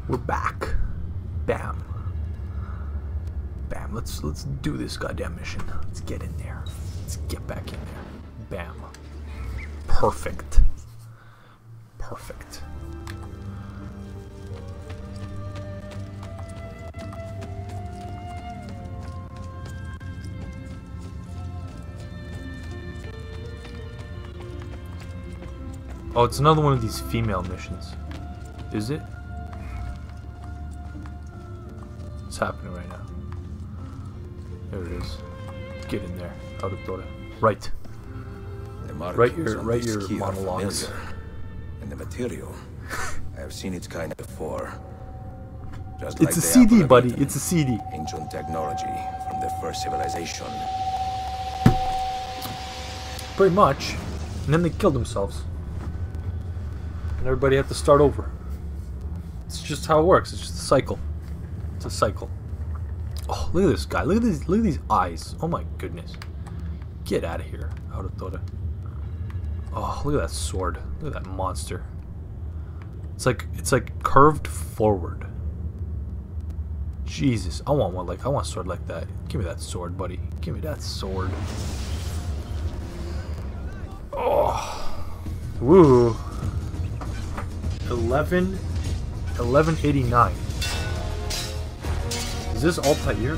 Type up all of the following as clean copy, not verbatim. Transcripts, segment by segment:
We're back. Bam. Bam. Let's do this goddamn mission. Let's get in there. Let's get back in there. Bam. Perfect. Perfect. Oh, it's another one of these female missions. Is it? What's happening right now? There it is. Get in there. Autodora. Right. Write your monologues. And the material. I have seen its kind before. Just it's like a CD, buddy. Eaten. It's a CD. Ancient technology from the first civilization. Pretty much. And then they killed themselves. And everybody had to start over. It's just how it works. It's just a cycle. It's a cycle. Oh, look at this guy. Look at these eyes. Oh my goodness. Get out of here, Autodora. Oh, look at that sword. Look at that monster. It's like curved forward. Jesus, I want one I want a sword like that. Give me that sword, buddy. Give me that sword. Oh. Woo. 1189. Is this Altair?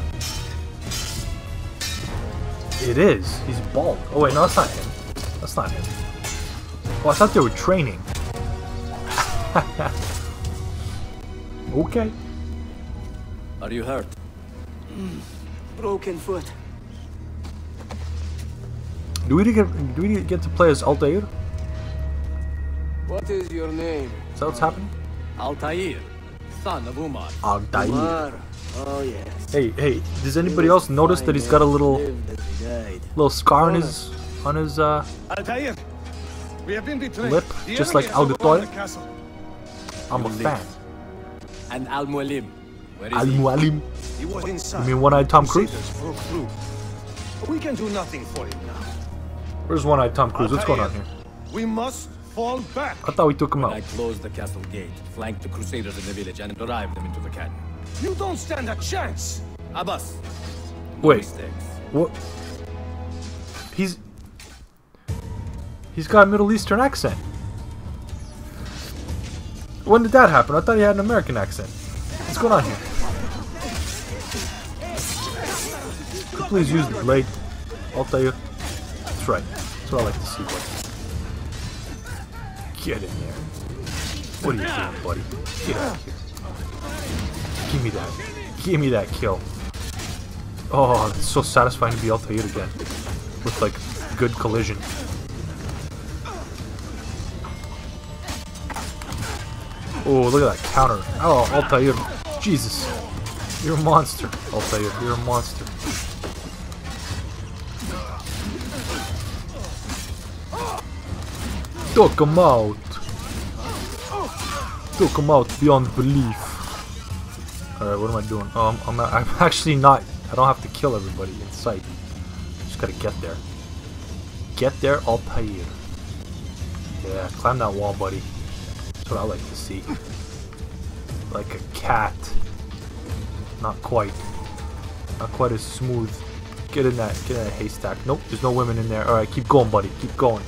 It is. He's bald. Oh wait, no, that's not him. That's not him. Oh, I thought they were training. Okay. Are you hurt? Broken foot. Do we get to play as Altair? What is your name? Is that what's happening? Altair, son of Umar. Altair. Umar. Oh yes. Hey, does anybody else notice that he's got a little scar on his Altair, we have been betrayed. lip, just like Auditoria? I'm a fan. And Al Mualim. Where is he? Al-Mualim. He was inside. You mean One-Eyed Tom Cruise? Crusaders broke through. We can do nothing for him now. Where's One-Eyed Tom Cruise? What's going on here? We must fall back. I thought we took him When out. I closed the castle gate, flanked the Crusaders in the village, and drive them into the canyon. You don't stand a chance. Abbas. No Wait. mistakes. What? He's got a Middle Eastern accent. When did that happen? I thought he had an American accent. What's going on here? Please use the blade. Altair. That's right. That's what I like to see, buddy. Get in there. What are you doing, buddy? Get out of here. Give me that. Give me that kill. Oh, it's so satisfying to be Altair again. With, like, good collision. Oh, look at that counter. Oh, Altair. Jesus. You're a monster, Altair. You're a monster. Took him out. Took him out beyond belief. Alright, what am I doing? I'm actually not. I don't have to kill everybody in sight. Just gotta get there. Get there, Altair. Yeah, climb that wall, buddy. That's what I like to see. Like a cat. Not quite. Not quite as smooth. Get in that haystack. Nope, there's no women in there. Alright, keep going, buddy. Keep going.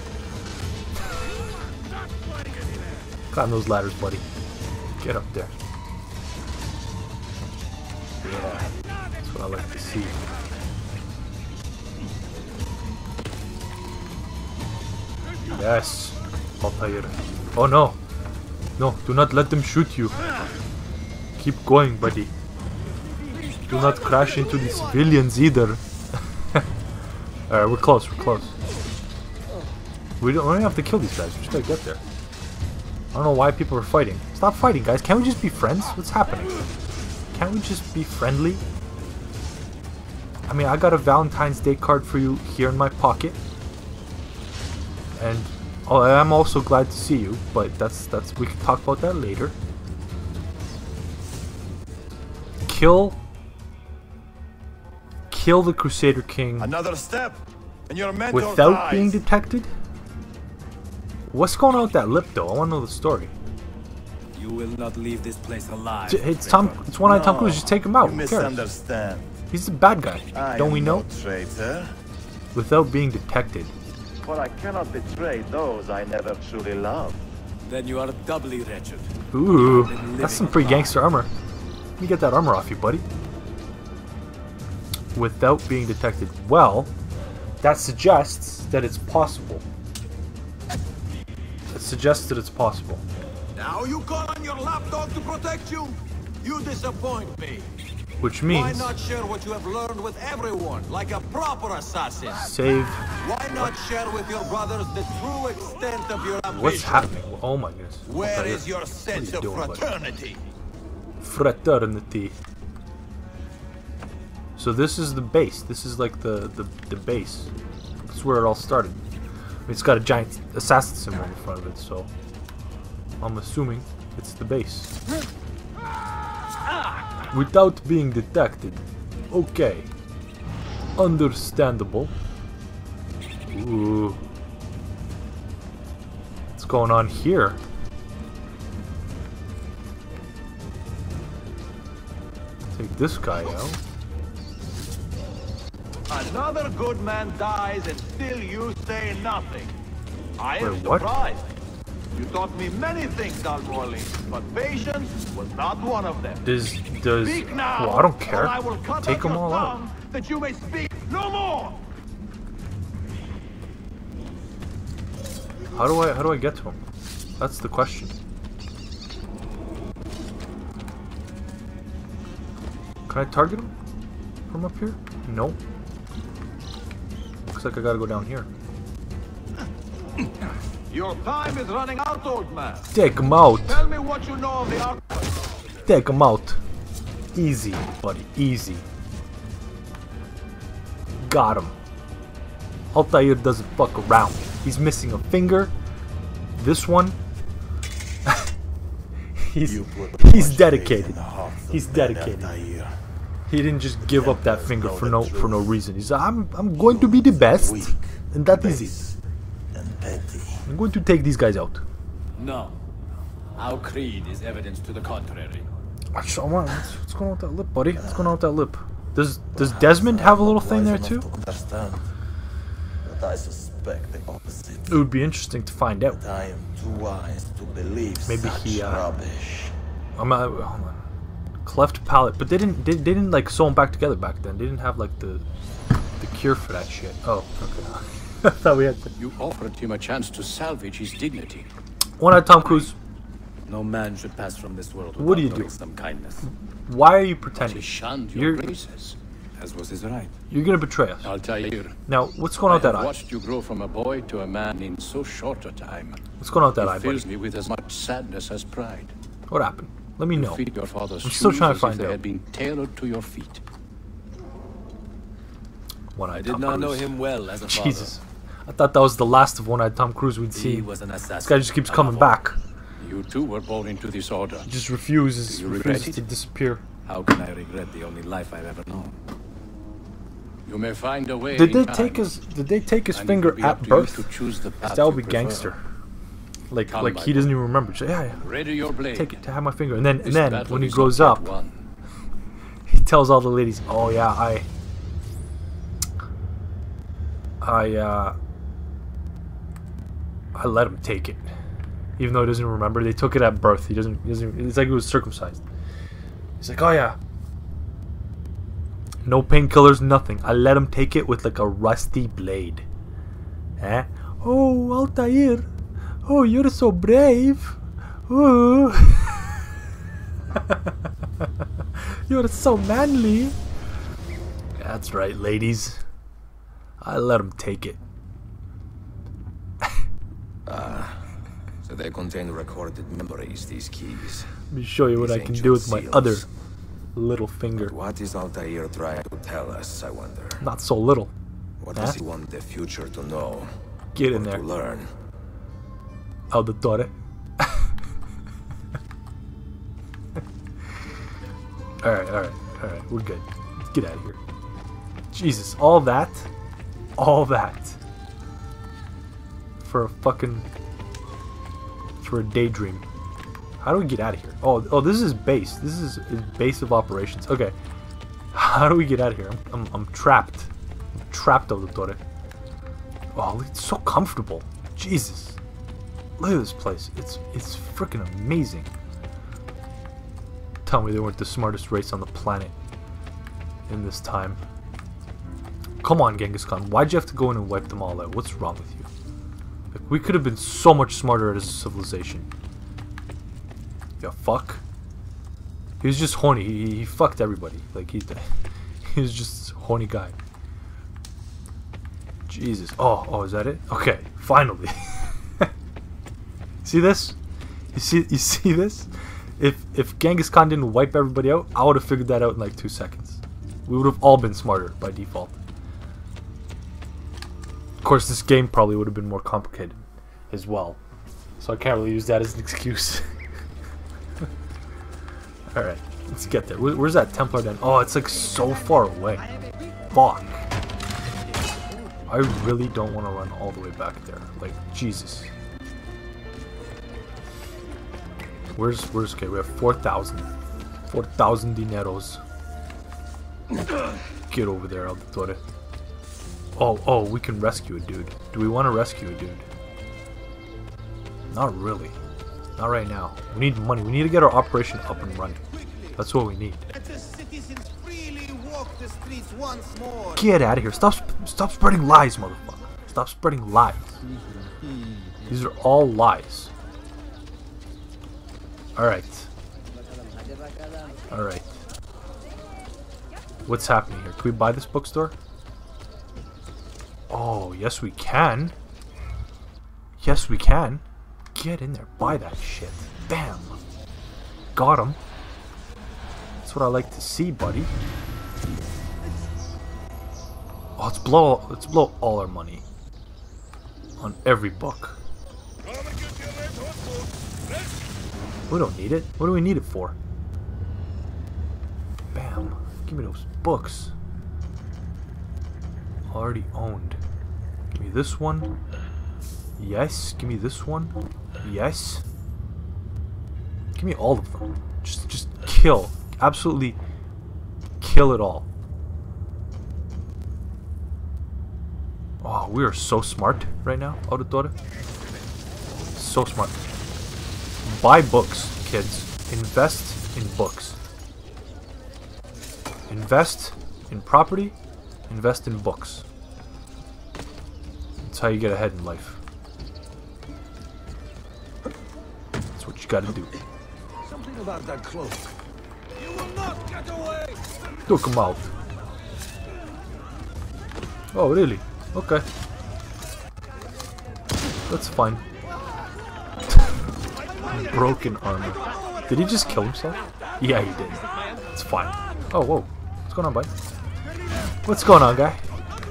Climb those ladders, buddy. Get up there. Yeah, that's what I like to see. Yes, Altair. Oh no. No, do not let them shoot you. Keep going, buddy. Do not crash into the civilians either. Alright, we're close, we're close. We don't have to kill these guys, we just gotta get there. I don't know why people are fighting. Stop fighting, guys. Can't we just be friends? What's happening? Can't we just be friendly? I mean, I got a Valentine's Day card for you here in my pocket. And oh, I'm also glad to see you, but that's we can talk about that later. Kill the Crusader King. Another step, and your mentor without dies. being detected? What's going on with that lip, though? I want to know the story. You You will not leave this place alive. It's Tom. It's one-eyed Tom Cruise. Just take him out. You Who cares? misunderstand. He's the bad guy. Don't we know? No traitor. Without being detected. For I cannot betray those I never truly loved. Then you are doubly wretched. Ooh, that's some pretty gangster armor. Let me get that armor off you, buddy. Without being detected. Well, that suggests that it's possible. It suggests that it's possible. Now you call on your lapdog to protect you? You disappoint me. Which Why means not share what you have learned with everyone, like a proper assassin? save. Why not share with your brothers the true extent of your ambition? What's happening? Oh my goodness. Where is your sense of fraternity? Fraternity. So this is the base. This is like the base. That's where it all started. It's got a giant assassin symbol in front of it, so I'm assuming it's the base. Without being detected. Okay. Understandable. Ooh. What's going on here? Take this guy out. Another good man dies and still you say nothing. I am Wait, what? surprised. You taught me many things, Dalmorley, but patience was not one of them. Does Speak now, well, I don't or care. I will cut Take out them your all out. tongue that you may speak no more. How do I get to him? That's the question. Can I target him from up here? No. Looks like I gotta go down here. Your time is running out, old man. Take him out. Tell me what you know of the art. Take him out. Easy, buddy. Easy. Got him. Altair doesn't fuck around. He's missing a finger. This one. he's dedicated. He's dedicated. He didn't just give up that finger for no reason. He's like, I'm going to be the best, and that is it. I'm going to take these guys out. No. Our creed is evidence to the contrary. What's going on with that lip, buddy? What's going on with that lip? Does Desmond have a little thing there too? I suspect the opposite. It would be interesting to find out. I am too wise to believe Maybe such he, rubbish. Hold on. Cleft palate, but they didn't like sew them back together back then. They didn't have like the cure for that shit. Oh, okay. I thought we had to. You offered him a chance to salvage his dignity. One-eyed Tom Cruise. No man should pass from this world What do you without do? Some kindness. Why are you He pretending? shunned your graces, as was his right. You're gonna betray us. Altair, Now, what's going on with that I have eye? watched you grow from a boy to a man in so short a time. What's going on with that eye, It buddy? fills me with as much sadness as pride. What happened? Let me You know. feed your father's I'm still shoes trying to as find if they out. had been tailored to your feet. One-eyed I did Tom not know Cruise. him well as a father. Jesus. I thought that was the last of One-eyed Tom Cruise we'd He see. was an assassin. This guy just keeps above coming all. back. You too were born into this order. He just refuses Do you regret to it? disappear. How can I regret the only life I've ever known? You may find a way. Did in they time, take his and it finger will be at up to you birth? to choose the path That would you be prefer. gangster. Like Come, he doesn't even remember. Just, yeah, Ready your blade. take it to have my finger, and then This battle when he is grows not up, yet won. he tells all the ladies, "Oh yeah, I let him take it, even though he doesn't remember. They took it at birth. He doesn't. It's like he was circumcised. He's like, oh yeah, no painkillers, nothing. I let him take it with like a rusty blade. Eh? Oh, Altair. Oh, you're so brave. Oh. You're so manly. That's right, ladies. I let him take it. So they contain recorded memories, these keys. Let me show you what I can do with my other little finger. What is Altair trying to tell us, I wonder? Not so little. What does he want the future to know? Get in or there. to learn? Auditore. Alright, we're good. Let's get out of here. Jesus, all that? For a fucking... for a daydream. How do we get out of here? Oh, this is base. This is his base of operations. Okay. How do we get out of here? I'm trapped. I'm trapped, Auditore. Oh, it's so comfortable. Jesus. Look at this place. It's freaking amazing. Tell me they weren't the smartest race on the planet in this time. Come on, Genghis Khan. Why'd you have to go in and wipe them all out? What's wrong with you? Like, we could have been so much smarter as a civilization. Yeah, fuck. He was just horny. He fucked everybody. Like, he was just a horny guy. Jesus. Oh, is that it? Okay, finally. See this? You see this? If Genghis Khan didn't wipe everybody out, I would have figured that out in like 2 seconds. We would have all been smarter by default. Of course, this game probably would have been more complicated as well. So I can't really use that as an excuse. Alright, let's get there. Where's that Templar den? Oh, it's like so far away. Fuck. I really don't want to run all the way back there. Like, Jesus. Where's okay, we have 4,000. 4,000 dineros. Get over there, Auditore. Oh, we can rescue a dude. Do we want to rescue a dude? Not really. Not right now. We need money. We need to get our operation up and running. That's what we need. Get out of here. Stop spreading lies, motherfucker. Stop spreading lies. These are all lies. Alright. Alright. What's happening here? Can we buy this bookstore? Oh, yes we can. Yes we can. Get in there. Buy that shit. Bam. Got him. That's what I like to see, buddy. Oh, let's blow all our money on every book. We don't need it. What do we need it for? Bam. Give me those books. Already owned. Give me this one. Yes. Give me this one. Yes. Give me all of them. Just kill. Absolutely kill it all. Oh, we are so smart right now, Auditore. So smart. Buy books, kids. Invest in books. Invest in property. Invest in books. That's how you get ahead in life. That's what you gotta do. Something about that cloak. You will not get away. Took him out. Oh, really? Okay. That's fine. Broken armor. Did he just kill himself? Yeah, he did. It's fine. Oh, whoa. What's going on, bud? What's going on, guy?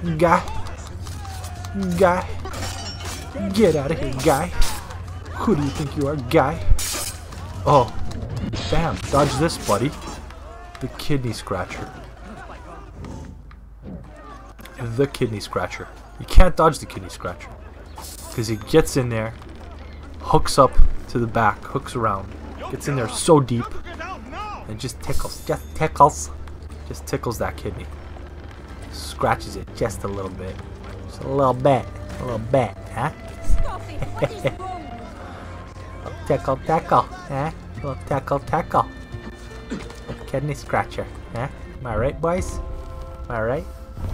Guy. Get out of here, guy. Who do you think you are, guy? Oh. Bam. Dodge this, buddy. The kidney scratcher. The kidney scratcher. You can't dodge the kidney scratcher. Because he gets in there, hooks up to the back, hooks around, gets in there so deep, and just tickles. Just tickles that kidney. Scratches it just a little bit. Just a little bit. A little bit, huh? Tickle, huh? Little tickle. Kidney scratcher, huh? Am I right, boys? Am I right?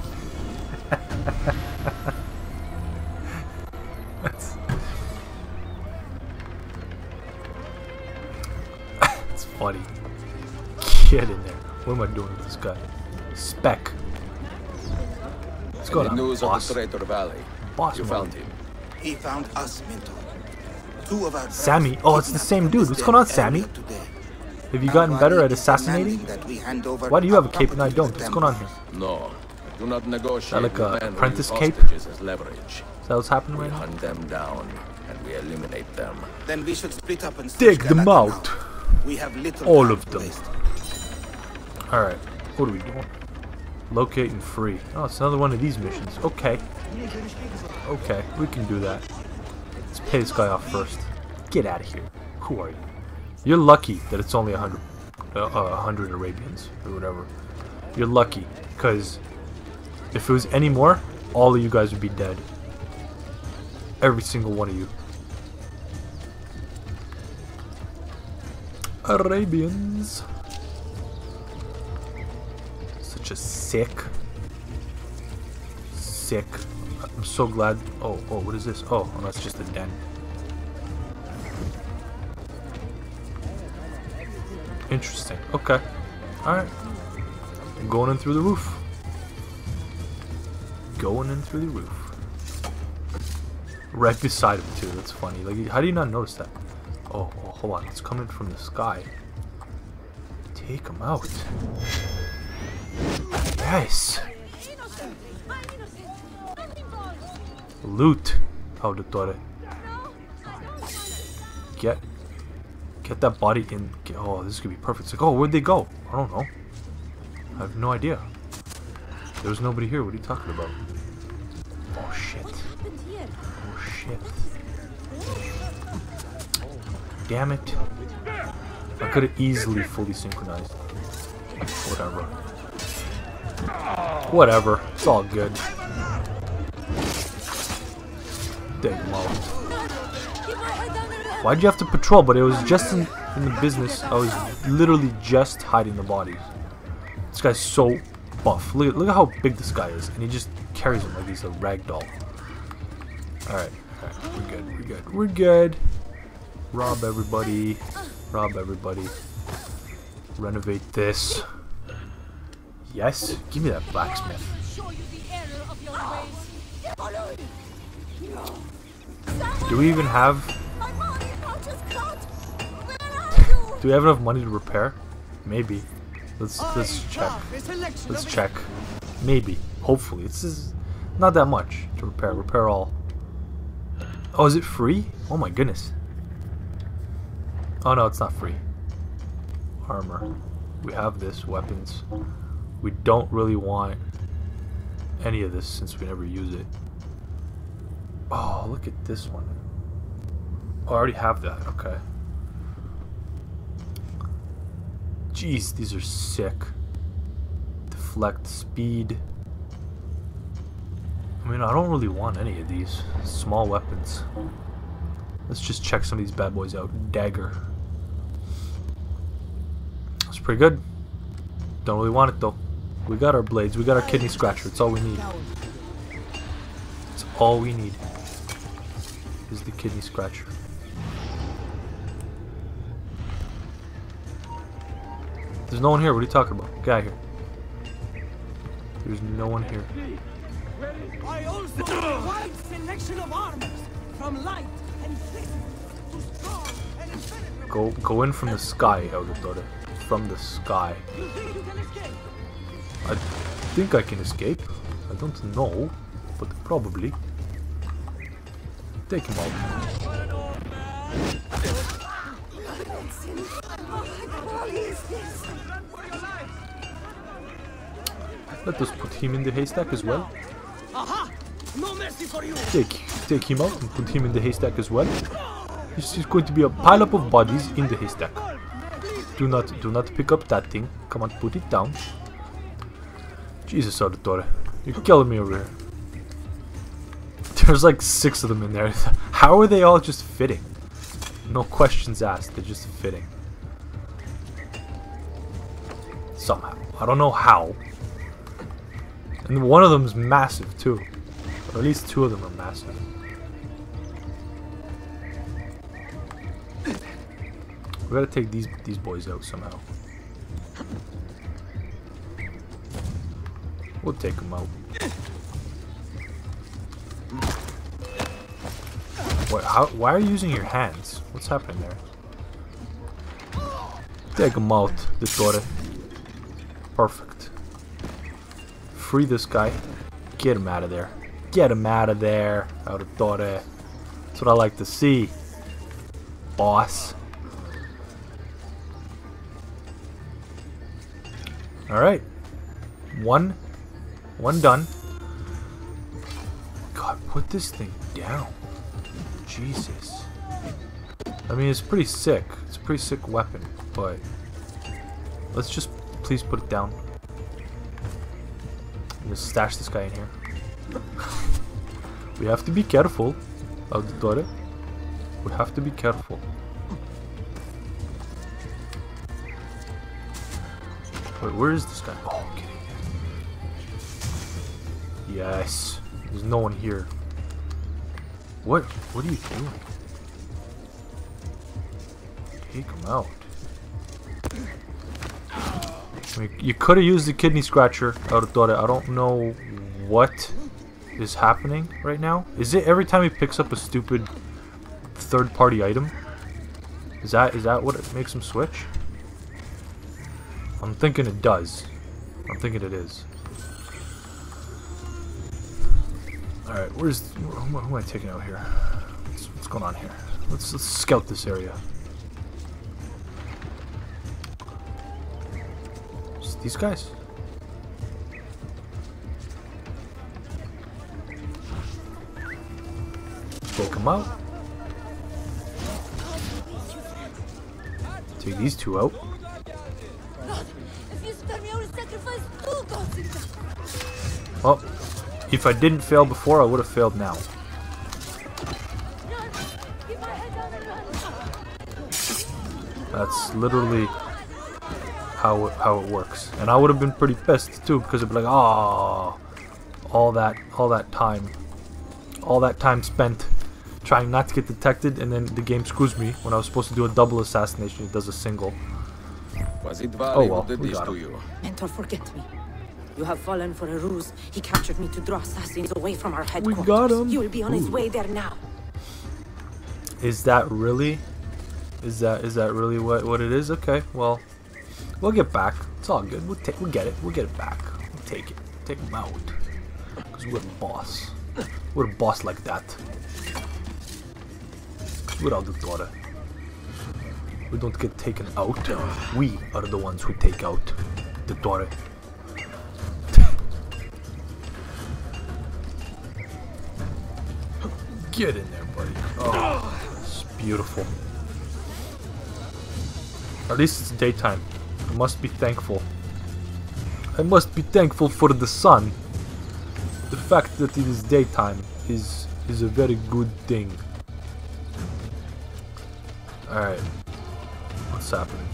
It's funny. Get in there. What am I doing with this guy? Spec. What's going on, News boss? of the Traitor Valley. Boss, You found him. He found us, Minto. Two of our Sammy? Oh, it's the same dude. What's going on, Sammy? Have you gotten better at assassinating? Why do you have a cape and I don't? What's going on here? No. Do not negotiate. Is that like a with men who apprentice use cape? hostages as leverage. Is that what's happening We right now? hunt them down and we eliminate them. Then we should split up and Dig search them Galata out. now. We have little All time of to them. waste. Alright. What are we doing? Locate and free. Oh, it's another one of these missions. Okay. Okay, we can do that. Let's pay this guy off first. Get out of here. Who are you? You're lucky that it's only 100 Arabians or whatever. You're lucky, because if it was any more, all of you guys would be dead. Every single one of you. Arabians. Such a sick. I'm so glad. Oh, what is this? Oh, that's just a den. Interesting. Okay. Alright. Going in through the roof. Going in through the roof. Right beside him too. That's funny. Like, how do you not notice that? Oh, hold on. It's coming from the sky. Take him out. Yes. Loot. Auditore. Get that body in. Oh, this is gonna be perfect. It's like, oh, where'd they go? I don't know. I have no idea. There was nobody here. What are you talking about? Oh shit. Oh shit. Damn it. I could have easily fully synchronized. Whatever. Whatever. It's all good. Take him out. Why'd you have to patrol? But it was just in the business. I was literally just hiding the bodies. This guy's so buff. Look at how big this guy is. And he just carries him like he's a rag doll. Alright. We're good. Rob everybody. Renovate this. Yes? Give me that blacksmith. Do we even have... Do we have enough money to repair? Maybe. Let's check. Let's check. Maybe. Hopefully. It's not that much to repair. Repair all. Oh, is it free? Oh my goodness. Oh no, it's not free. Armor. We have this. Weapons. We don't really want any of this since we never use it. Oh, look at this one. Oh, I already have that. Okay. Jeez, these are sick. Deflect, speed. I mean, I don't really want any of these small weapons. Let's just check some of these bad boys out. Dagger. That's pretty good. Don't really want it though. We got our blades. We got our kidney scratcher. It's all we need. It's all we need. Is the kidney scratcher. There's no one here. What are you talking about? Get out of here. There's no one here. I also have a wide selection of armors, from light and thick to strong and impenetrable. Go in from the sky, Auditore. From the sky. You think you can escape? I think I can escape. I don't know, but probably. Take him out. Let us put him in the haystack as well. Aha! No mercy for you. Take him out and put him in the haystack as well. This is going to be a pileup of bodies in the haystack. Do not pick up that thing. Come on, put it down. Jesus, Auditore, you're killing me over here. There's like 6 of them in there. How are they all just fitting? No questions asked. They're just fitting. Somehow. I don't know how. And one of them is massive too. Or at least 2 of them are massive. We gotta take these boys out somehow. We'll take them out. Why are you using your hands? What's happening there? Take them out, Dottore. Perfect. Free this guy. Get him out of there. Get him out of there, Dottore. That's what I like to see, boss. Alright. One done. God, put this thing down. Jesus. I mean, it's pretty sick. It's a pretty sick weapon, but let's just please put it down. Just stash this guy in here. We have to be careful, Auditore. We have to be careful. Wait, where is this guy? Oh, okay. Yes. There's no one here. What are you doing? Take him out. I mean, you could have used the kidney scratcher, Auditore. I don't know what is happening right now. Is it every time he picks up a stupid third-party item? Is that what it makes him switch? I'm thinking it does. I'm thinking it is. Alright, who am I taking out here? What's going on here? Let's scout this area. Just these guys? Take them out. Take these two out. Well, if I didn't fail before, I would have failed now. That's literally how it works. And I would have been pretty pissed too, because it'd be like, oh, all that time spent trying not to get detected, and then the game screws me when I was supposed to do a double assassination. It does a single. Was it Oh Vali well, who did we this got to him. you? Mentor, forget me. You have fallen for a ruse. He captured me to draw assassins away from our headquarters. We got him. He will be on his way there now. Is that really? Is that really what it is? Okay, well, we'll get back. It's all good. We'll get it. We'll get it back. We'll take it. Take him out. Cause we're the boss. We're a boss like that. We're Auditore. We don't get taken out. We are the ones who take out the Dore. Get in there, buddy. Oh, it's beautiful. At least it's daytime. I must be thankful. I must be thankful for the sun. The fact that it is daytime is a very good thing. Alright. What's happening?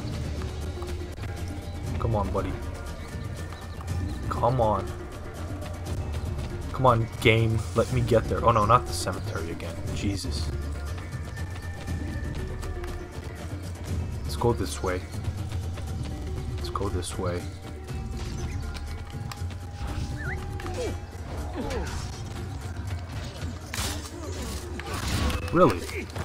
Come on, buddy. Come on. Come on, game. Let me get there. Oh no, not the cemetery again. Jesus. Let's go this way. Let's go this way. Really?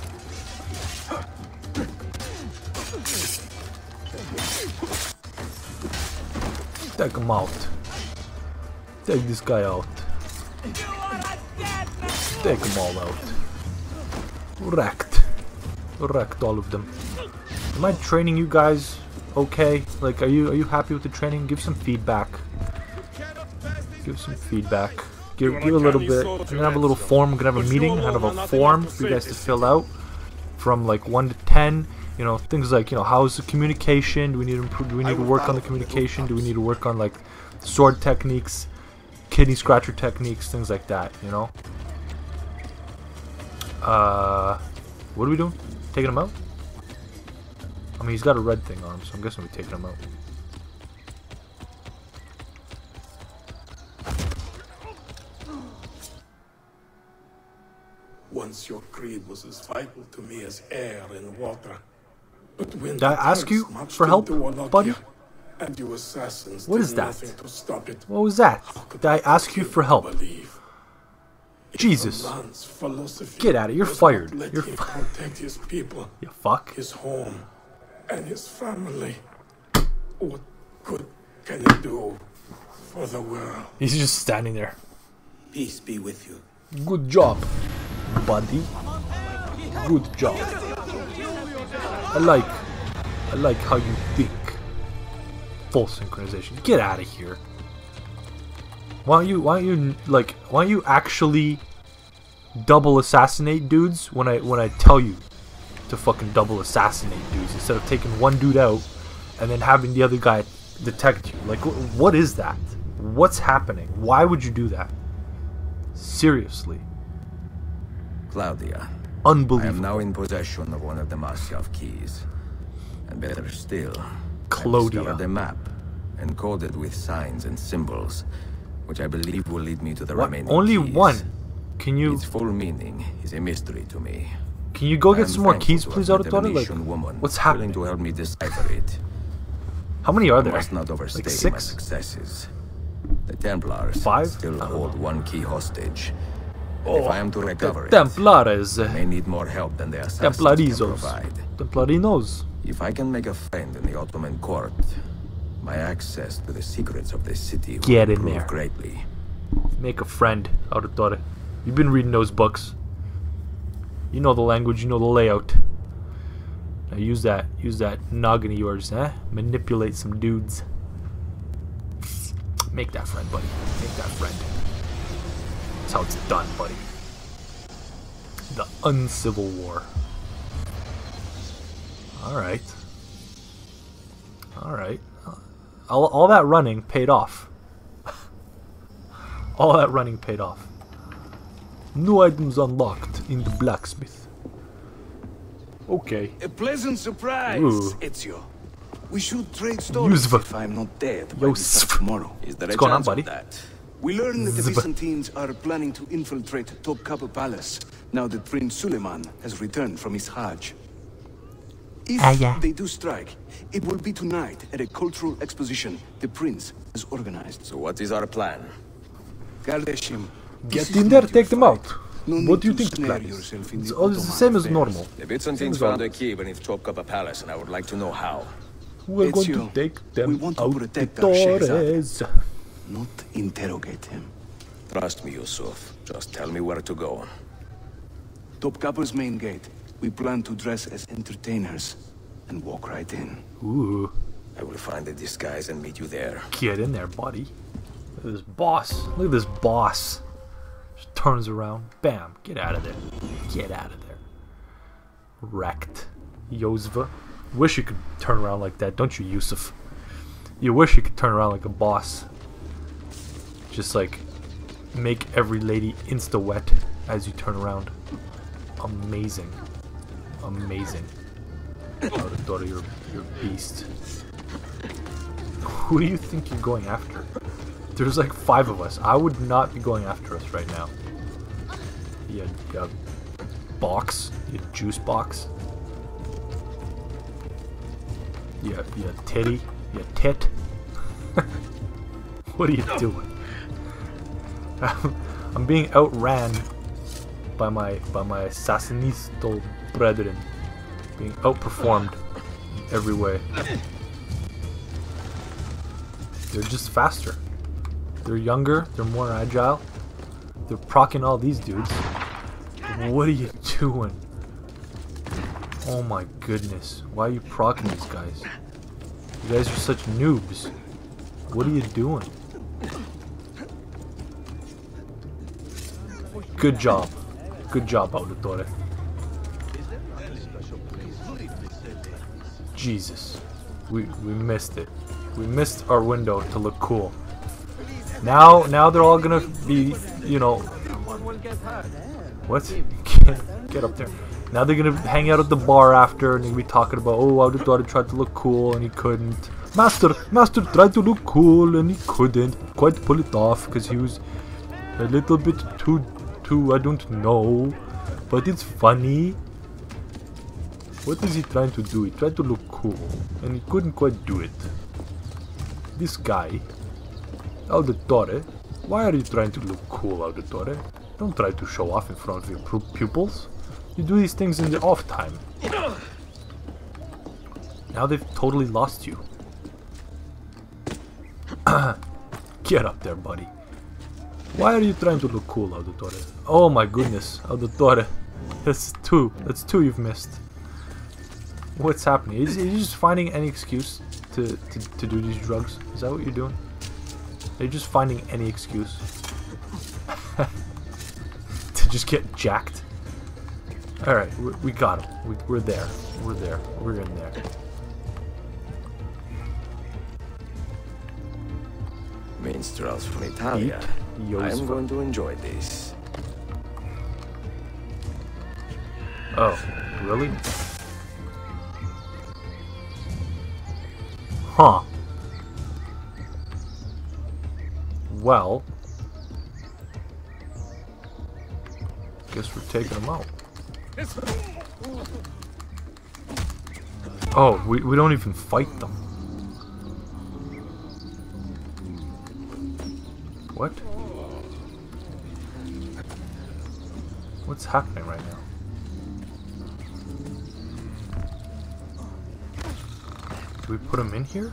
Take him out. Take this guy out. Take them all out. Wrecked. Wrecked all of them. Am I training you guys okay? Like, are you happy with the training? Give some feedback. Give some feedback. Give a little bit. We're gonna have a little form. We're gonna have a meeting. We're gonna have a form for you guys to fill out, from like 1 to 10. You know, things like, you know, how's the communication? Do we need to improve? Do we need to work on the communication? Do we need to work on like sword techniques, kidney scratcher techniques, things like that? You know. What are we doing? Taking him out? I mean, he's got a red thing on him, so I'm guessing we're taking him out. Once your creed was as vital to me as air and water. But when Did I ask you for help, buddy? And you assassins What is did that? nothing to stop it. What was that? Did I ask you for help? Believe. Jesus. If a man's philosophy Get out of here. You're does fired. not let You're him fired. protect his people, You fuck. his home, and his family. What good can he do for the world? He's just standing there. Peace be with you. Good job, buddy. Good job. I like how you think. Full synchronization. Get out of here. Why don't you actually double assassinate dudes when I tell you? to fucking double assassinate dudes instead of taking one dude out and then having the other guy detect you. Like, what is that? What's happening? Why would you do that? Seriously. Claudia. Unbelievable. I am now in possession of one of the Masyav keys. And better still, Claudia. I discovered a map encoded with signs and symbols, which I believe will lead me to the remaining Only keys. one. Can you? Its full meaning is a mystery to me. Can you go I get am some more thankful keys, to please, have met a Auditore? Like, Venetian woman what's willing happening? to help me decipher it. How many are I there? must not overstay Like my 6? successes. The Templars 5? still hold one key hostage. And Oh, if I am to recover it, Templares. they may need more help than the assassins can Templarizos. provide. Templarinos. If I can make a friend in the Ottoman court, my access to the secrets of this city will Get in improve there. greatly. Make a friend, Auditore. You've been reading those books. You know the language, you know the layout. Now use that noggin of yours, eh? Manipulate some dudes. Make that friend, buddy. Make that friend. That's how it's done, buddy. The uncivil war. Alright. Alright. All that running paid off. All that running paid off. New items unlocked in the blacksmith. Okay. A pleasant surprise, Ooh. Ezio. We should trade stories Yusva. if I'm not dead by this time tomorrow. Is there What's a going on, chance buddy? of that? We learn that the Zva. Byzantines are planning to infiltrate Topkapi Palace now that Prince Suleiman has returned from his Hajj. If they do strike, it will be tonight at a cultural exposition the prince has organized. So what is our plan? Kardashim, Get in there, take them out. No What need do you to think the snare plan is? yourself in It's the all the Ottoman same as affairs. normal. The Byzantines found a key beneath Topkapi Palace, and I would like to know how. We're going to Ezio, take we them want to out protect the our Shehzad. Torres. Not interrogate him. Trust me, Yusuf. Just tell me where to go. Topkapi's main gate. We plan to dress as entertainers and walk right in. Ooh, I will find a disguise and meet you there. get in there, buddy. Look at this boss. Look at this boss. Just turns around. Bam. Get out of there. Get out of there. Wrecked. Yozva. Wish you could turn around like that, don't you, Yusuf? You wish you could turn around like a boss. Just like make every lady insta-wet as you turn around. Amazing. Amazing. Auditore, you're a beast. Who do you think you're going after? There's like 5 of us. I would not be going after us right now. You box? You juice box? You titty? You tit? What are you doing? I'm being outran by my assassinito brethren. Being outperformed in every way. They're just faster. They're younger, they're more agile. They're procking all these dudes. What are you doing? Oh my goodness. Why are you procking these guys? You guys are such noobs. What are you doing? Good job. Good job, Auditore. Jesus. We missed it. We missed our window to look cool. Now they're all gonna be, you know... What? Get up there. Now they're gonna hang out at the bar after and they'll be talking about, oh, Auditore tried to look cool and he couldn't. Master tried to look cool and he couldn't quite pull it off because he was a little bit too, I don't know. But it's funny. What is he trying to do? He tried to look cool and he couldn't quite do it. This guy, Auditore, why are you trying to look cool, Auditore? Don't try to show off in front of your pupils. You do these things in the off time. Now they've totally lost you. Get up there, buddy. Why are you trying to look cool, Auditore? Oh my goodness, Auditore. That's two you've missed. What's happening? Are you just finding any excuse to do these drugs? Is that what you're doing? Are you just finding any excuse? To just get jacked? Alright, we got him. We're there. We're there. We're in there. Minstrels from Italia. I'm going to enjoy this. Oh, really? Huh. Well, guess we're taking them out. Oh, we don't even fight them. What? What's happening right now? Do we put him in here?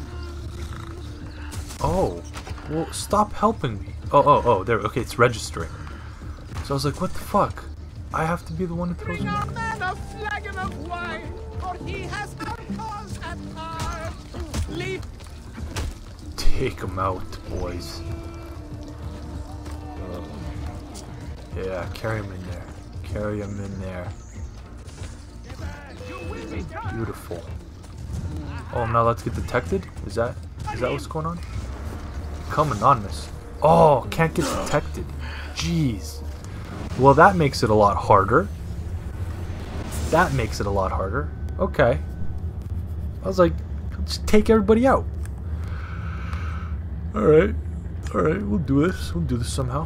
Oh, well, stop helping me. Oh, there. Okay, it's registering. So I was like, what the fuck? I have to be the one who throws him in. A flagon of wine, for he has our cause at heart. Leave. Take him out, boys. Yeah, carry him in there. Carry him in there. Beautiful. Oh, I'm not allowed to get detected? Is that what's going on? Become anonymous. Oh, can't get detected. Jeez. Well, that makes it a lot harder. That makes it a lot harder. Okay. I was like, just take everybody out. Alright. Alright, we'll do this. We'll do this somehow.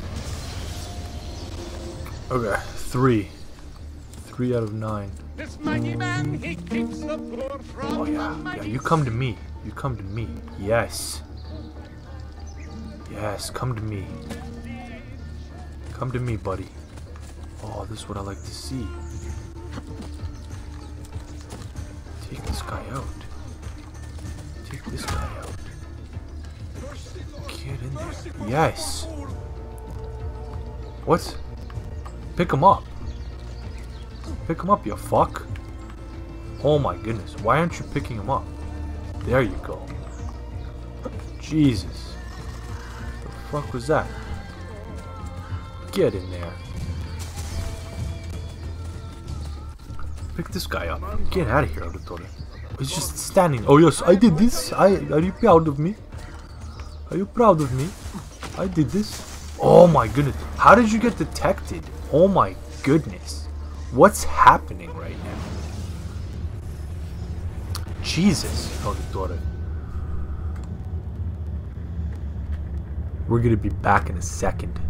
Okay, 3. 3 out of 9. This mighty man, he keeps the poor from Oh yeah, yeah, you come to me. You come to me. Yes. Yes, come to me. Come to me, buddy. Oh, this is what I like to see. Take this guy out. Take this guy out. Get in there. Yes. What? Pick him up. Pick him up, you fuck. Oh my goodness. Why aren't you picking him up? There you go. Jesus. The fuck was that? Get in there. Pick this guy up. Get out of here, Auditore. He's just standing. Oh yes, I did this. Are you proud of me? Are you proud of me? I did this. Oh my goodness. How did you get detected? Oh my goodness. What's happening right now? Jesus, Auditore. We're gonna be back in a second.